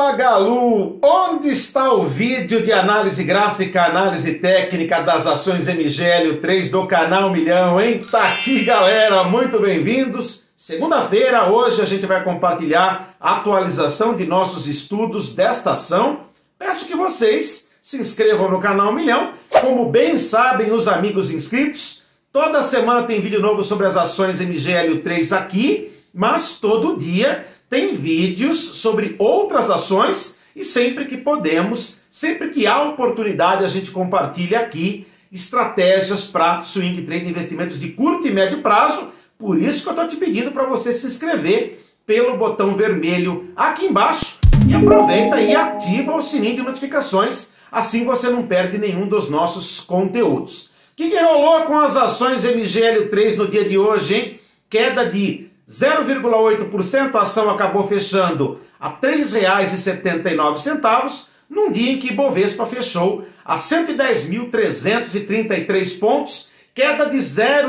Magalu, onde está o vídeo de análise gráfica, análise técnica das ações MGLO3 do Canal Milhão, hein? Tá aqui, galera, muito bem-vindos. Segunda-feira, hoje a gente vai compartilhar a atualização de nossos estudos desta ação. Peço que vocês se inscrevam no Canal Milhão. Como bem sabem os amigos inscritos, toda semana tem vídeo novo sobre as ações MGLO3 aqui, mas todo dia tem vídeos sobre outras ações e sempre que podemos, sempre que há oportunidade, a gente compartilha aqui estratégias para swing trade, investimentos de curto e médio prazo. Por isso que eu estou te pedindo para você se inscrever pelo botão vermelho aqui embaixo e aproveita e ativa o sininho de notificações, assim você não perde nenhum dos nossos conteúdos. O que rolou com as ações MGLO3 no dia de hoje, hein? Queda de 0,8%, a ação acabou fechando a R$ 3,79, num dia em que Ibovespa fechou a 110.333 pontos, queda de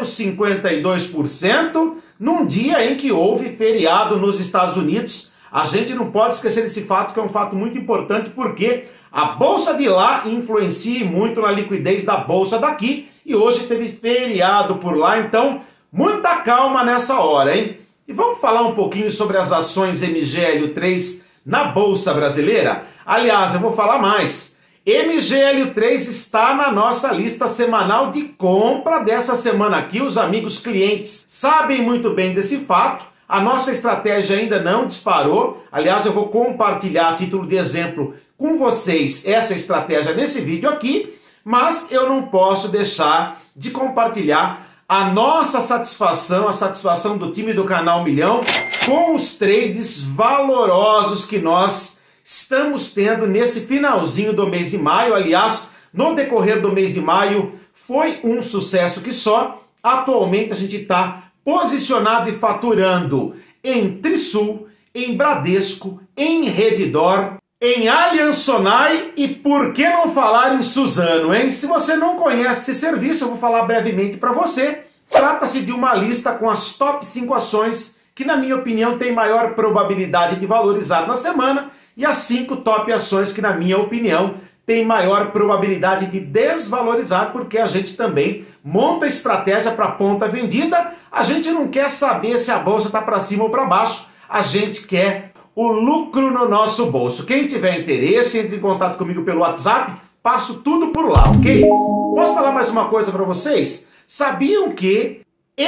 0,52%, num dia em que houve feriado nos Estados Unidos. A gente não pode esquecer desse fato, que é um fato muito importante, porque a bolsa de lá influencia muito na liquidez da bolsa daqui, e hoje teve feriado por lá, então muita calma nessa hora, hein? E vamos falar um pouquinho sobre as ações MGLO3 na Bolsa Brasileira? Aliás, eu vou falar mais. MGLO3 está na nossa lista semanal de compra dessa semana aqui. Os amigos clientes sabem muito bem desse fato. A nossa estratégia ainda não disparou. Aliás, eu vou compartilhar a título de exemplo com vocês essa estratégia nesse vídeo aqui. Mas eu não posso deixar de compartilhar a nossa satisfação, a satisfação do time do Canal Milhão com os trades valorosos que nós estamos tendo nesse finalzinho do mês de maio. Aliás, no decorrer do mês de maio foi um sucesso que só. Atualmente a gente está posicionado e faturando em Trisul, em Bradesco, em Redditor, em Allianz Sonae e por que não falar em Suzano, hein? Se você não conhece esse serviço, eu vou falar brevemente para você. Trata-se de uma lista com as top 5 ações que, na minha opinião, tem maior probabilidade de valorizar na semana e as 5 top ações que, na minha opinião, tem maior probabilidade de desvalorizar, porque a gente também monta estratégia para ponta vendida. A gente não quer saber se a bolsa está para cima ou para baixo, a gente quer o lucro no nosso bolso. Quem tiver interesse, entre em contato comigo pelo WhatsApp, passo tudo por lá, ok? Posso falar mais uma coisa para vocês? Sabiam que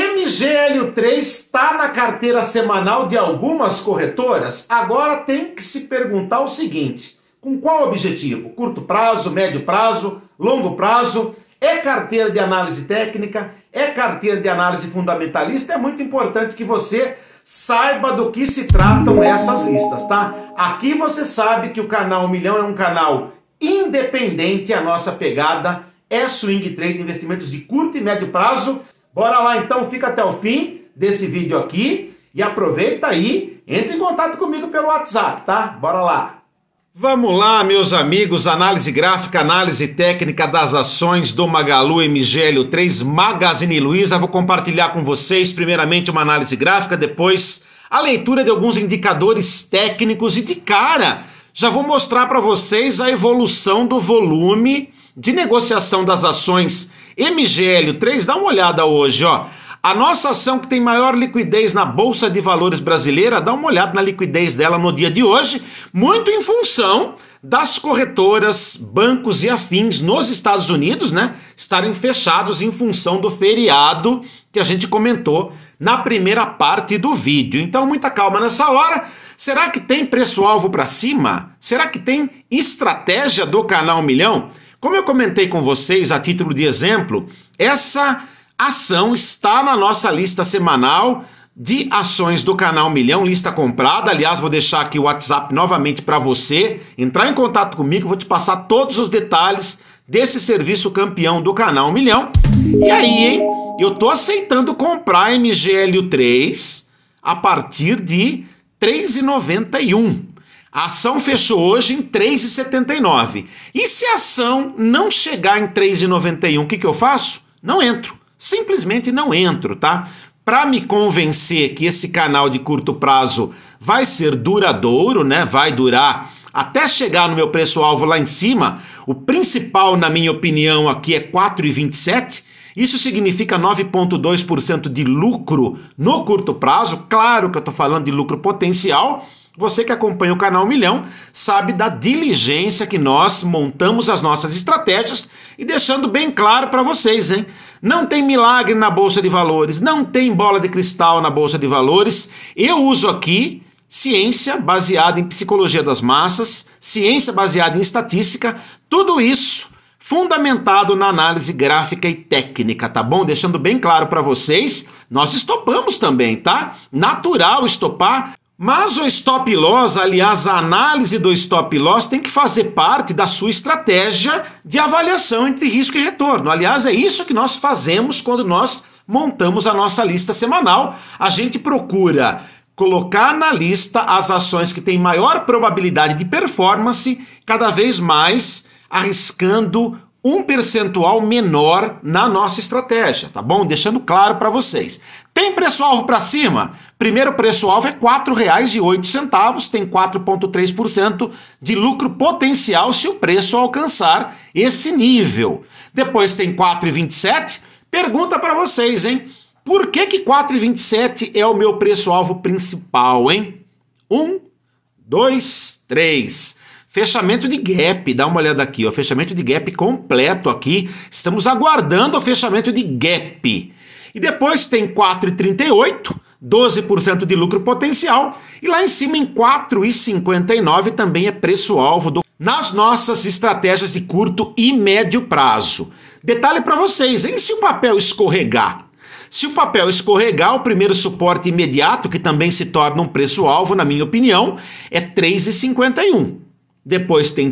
MGLO3 está na carteira semanal de algumas corretoras? Agora tem que se perguntar o seguinte: com qual objetivo? Curto prazo, médio prazo, longo prazo? É carteira de análise técnica? É carteira de análise fundamentalista? É muito importante que você saiba do que se tratam essas listas, tá? Aqui você sabe que o Canal Milhão é um canal independente, a nossa pegada é swing trade, investimentos de curto e médio prazo. Bora lá então, fica até o fim desse vídeo aqui e aproveita aí, entre em contato comigo pelo WhatsApp, tá? Bora lá! Vamos lá, meus amigos, análise gráfica, análise técnica das ações do Magalu MGLO3 Magazine Luiza. Vou compartilhar com vocês, primeiramente, uma análise gráfica, depois a leitura de alguns indicadores técnicos e, de cara, já vou mostrar para vocês a evolução do volume de negociação das ações MGLO3. Dá uma olhada hoje, ó. A nossa ação que tem maior liquidez na Bolsa de Valores brasileira, dá uma olhada na liquidez dela no dia de hoje, muito em função das corretoras, bancos e afins nos Estados Unidos, né, estarem fechados em função do feriado que a gente comentou na primeira parte do vídeo. Então, muita calma nessa hora. Será que tem preço-alvo para cima? Será que tem estratégia do Canal Milhão? Como eu comentei com vocês a título de exemplo, essa ação está na nossa lista semanal de ações do Canal Milhão, lista comprada. Aliás, vou deixar aqui o WhatsApp novamente para você entrar em contato comigo, vou te passar todos os detalhes desse serviço campeão do Canal Milhão. E aí, hein? Eu tô aceitando comprar MGLO3 a partir de R$ 3,91. A ação fechou hoje em R$ 3,79. E se a ação não chegar em R$ 3,91, o que eu faço? Não entro. Simplesmente não entro, tá? Para me convencer que esse canal de curto prazo vai ser duradouro, né? Vai durar até chegar no meu preço-alvo lá em cima, o principal, na minha opinião, aqui é 4,27. Isso significa 9,2% de lucro no curto prazo. Claro que eu estou falando de lucro potencial. Você que acompanha o canal Milhão sabe da diligência que nós montamos as nossas estratégias e deixando bem claro para vocês, hein? Não tem milagre na Bolsa de Valores, não tem bola de cristal na Bolsa de Valores. Eu uso aqui ciência baseada em psicologia das massas, ciência baseada em estatística, tudo isso fundamentado na análise gráfica e técnica, tá bom? Deixando bem claro para vocês, nós estopamos também, tá? Natural estopar. Mas o stop loss, aliás, a análise do stop loss tem que fazer parte da sua estratégia de avaliação entre risco e retorno. Aliás, é isso que nós fazemos quando nós montamos a nossa lista semanal. A gente procura colocar na lista as ações que têm maior probabilidade de performance, cada vez mais arriscando um percentual menor na nossa estratégia, tá bom? Deixando claro para vocês. Tem preço-alvo para cima? Primeiro preço-alvo é R$ 4,08, tem 4,3% de lucro potencial se o preço alcançar esse nível. Depois tem 4,27. Pergunta para vocês, hein? Por que 4,27 é o meu preço-alvo principal, hein? 1, 2, 3. Fechamento de gap, dá uma olhada aqui, ó, fechamento de gap completo aqui. Estamos aguardando o fechamento de gap. E depois tem 4,38, 12% de lucro potencial. E lá em cima em 4,59 também é preço-alvo nas nossas estratégias de curto e médio prazo. Detalhe para vocês, hein? Se o papel escorregar? Se o papel escorregar, o primeiro suporte imediato, que também se torna um preço-alvo, na minha opinião, é 3,51. Depois tem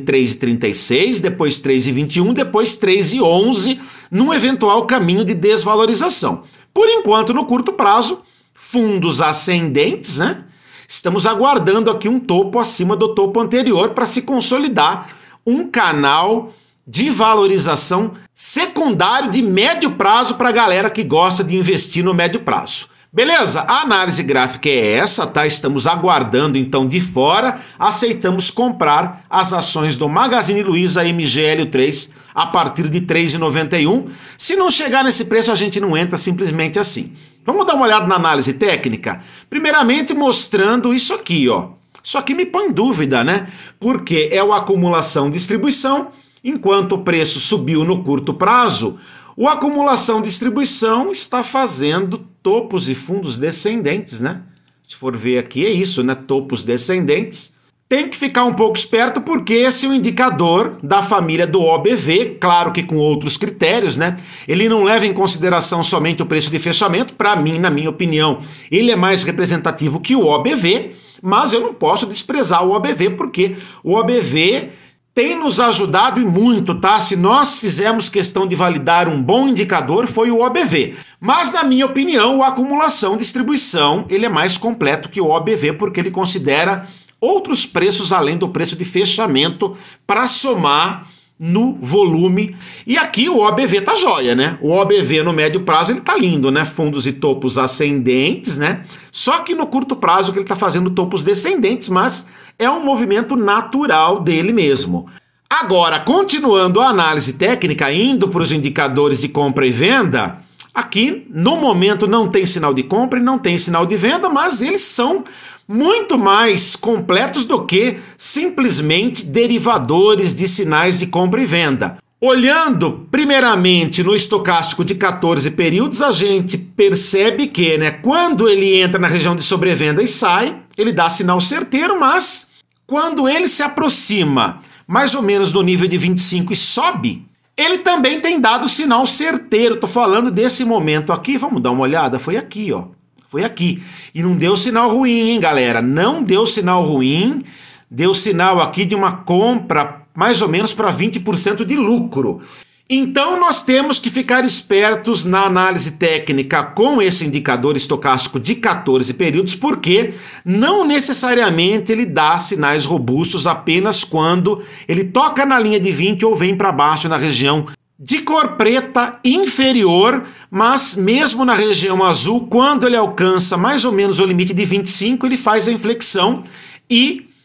3,36, depois 3,21, depois 3,11, num eventual caminho de desvalorização. Por enquanto, no curto prazo, fundos ascendentes, né? Estamos aguardando aqui um topo acima do topo anterior para se consolidar um canal de valorização secundário de médio prazo para a galera que gosta de investir no médio prazo. Beleza? A análise gráfica é essa, tá? Estamos aguardando então de fora, aceitamos comprar as ações do Magazine Luiza MGL3 a partir de R$ 3,91. Se não chegar nesse preço, a gente não entra simplesmente assim. Vamos dar uma olhada na análise técnica? Primeiramente mostrando isso aqui, ó. Isso aqui me põe em dúvida, né? Porque é o acumulação-distribuição, enquanto o preço subiu no curto prazo, o acumulação-distribuição está fazendo topos e fundos descendentes, né? Se for ver aqui, é isso, né? Topos descendentes. Tem que ficar um pouco esperto porque esse é um indicador da família do OBV, claro que com outros critérios, né? Ele não leva em consideração somente o preço de fechamento, para mim, na minha opinião, ele é mais representativo que o OBV, mas eu não posso desprezar o OBV porque o OBV tem nos ajudado e muito, tá? Se nós fizermos questão de validar um bom indicador, foi o OBV. Mas, na minha opinião, o acumulação-distribuição, ele é mais completo que o OBV, porque ele considera outros preços além do preço de fechamento para somar no volume. E aqui o OBV tá joia, né? O OBV no médio prazo ele tá lindo, né? Fundos e topos ascendentes, né? Só que no curto prazo que ele tá fazendo topos descendentes, mas é um movimento natural dele mesmo. Agora, continuando a análise técnica, indo para os indicadores de compra e venda, aqui no momento não tem sinal de compra e não tem sinal de venda, mas eles são muito mais completos do que simplesmente derivadores de sinais de compra e venda. Olhando primeiramente no estocástico de 14 períodos, a gente percebe que, né, quando ele entra na região de sobrevenda e sai, ele dá sinal certeiro, mas quando ele se aproxima mais ou menos do nível de 25 e sobe, ele também tem dado sinal certeiro. Estou falando desse momento aqui, vamos dar uma olhada, foi aqui, ó. Foi aqui. E não deu sinal ruim, hein, galera? Não deu sinal ruim. Deu sinal aqui de uma compra mais ou menos para 20% de lucro. Então nós temos que ficar espertos na análise técnica com esse indicador estocástico de 14 períodos, porque não necessariamente ele dá sinais robustos apenas quando ele toca na linha de 20 ou vem para baixo na região de cor preta inferior, mas mesmo na região azul, quando ele alcança mais ou menos o limite de 25, ele faz a inflexão e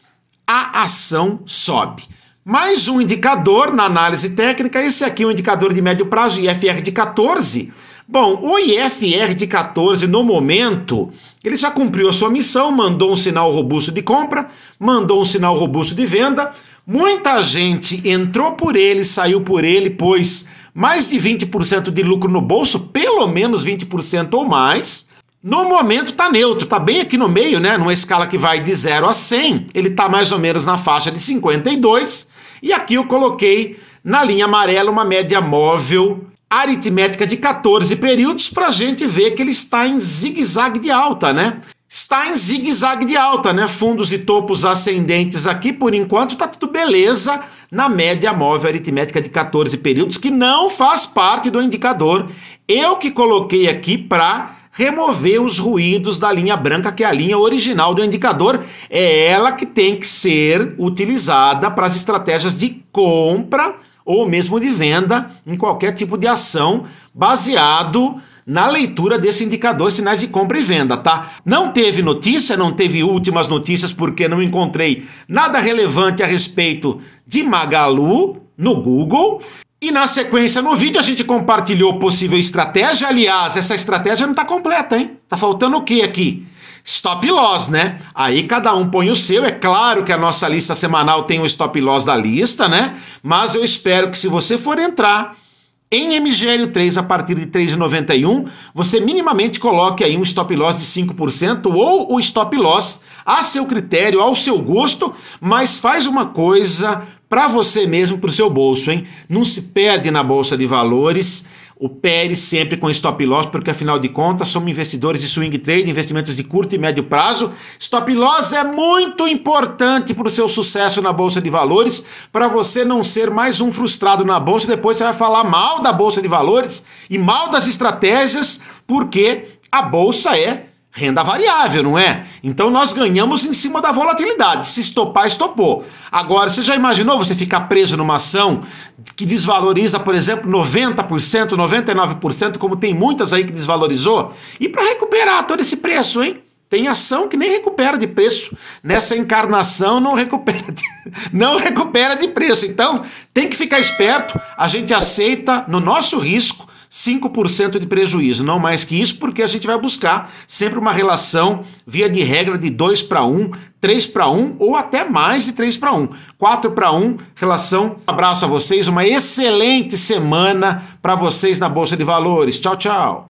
a ação sobe. Mais um indicador na análise técnica, esse aqui é um indicador de médio prazo, IFR de 14. Bom, o IFR de 14 no momento, ele já cumpriu a sua missão, mandou um sinal robusto de compra, mandou um sinal robusto de venda, muita gente entrou por ele, saiu por ele, pôs mais de 20% de lucro no bolso, pelo menos 20% ou mais. No momento está neutro, está bem aqui no meio, né? Numa escala que vai de 0 a 100, ele está mais ou menos na faixa de 52, e aqui eu coloquei na linha amarela uma média móvel aritmética de 14 períodos para a gente ver que ele está em zigue-zague de alta, né? Está em zigue-zague de alta, né? Fundos e topos ascendentes aqui, por enquanto está tudo beleza na média móvel aritmética de 14 períodos, que não faz parte do indicador. Eu que coloquei aqui para remover os ruídos da linha branca, que é a linha original do indicador. É ela que tem que ser utilizada para as estratégias de compra ou mesmo de venda em qualquer tipo de ação, baseado na leitura desse indicador, sinais de compra e venda, tá? Não teve notícia, não teve últimas notícias, porque não encontrei nada relevante a respeito de Magalu no Google. E na sequência, no vídeo, a gente compartilhou possível estratégia. Aliás, essa estratégia não tá completa, hein? Tá faltando o quê aqui? Stop loss, né? Aí cada um põe o seu. É claro que a nossa lista semanal tem o stop loss da lista, né? Mas eu espero que se você for entrar em MGL3 a partir de 3,91, você minimamente coloque aí um stop loss de 5% ou o stop loss a seu critério, ao seu gosto, mas faz uma coisa para você mesmo, para o seu bolso, hein? Não se perde na Bolsa de Valores. Opere sempre com stop loss, porque afinal de contas somos investidores de swing trade, investimentos de curto e médio prazo. Stop loss é muito importante para o seu sucesso na Bolsa de Valores, para você não ser mais um frustrado na Bolsa. Depois você vai falar mal da Bolsa de Valores e mal das estratégias, porque a Bolsa é renda variável, não é? Então nós ganhamos em cima da volatilidade. Se estopar, estopou. Agora, você já imaginou você ficar preso numa ação que desvaloriza, por exemplo, 90%, 99%, como tem muitas aí que desvalorizou? E para recuperar todo esse preço, hein? Tem ação que nem recupera de preço. Nessa encarnação não recupera de preço. Então tem que ficar esperto. A gente aceita no nosso risco 5% de prejuízo, não mais que isso, porque a gente vai buscar sempre uma relação, via de regra, de 2:1, 3:1 ou até mais de 3:1. 4:1 relação. Um abraço a vocês, uma excelente semana para vocês na Bolsa de Valores. Tchau, tchau.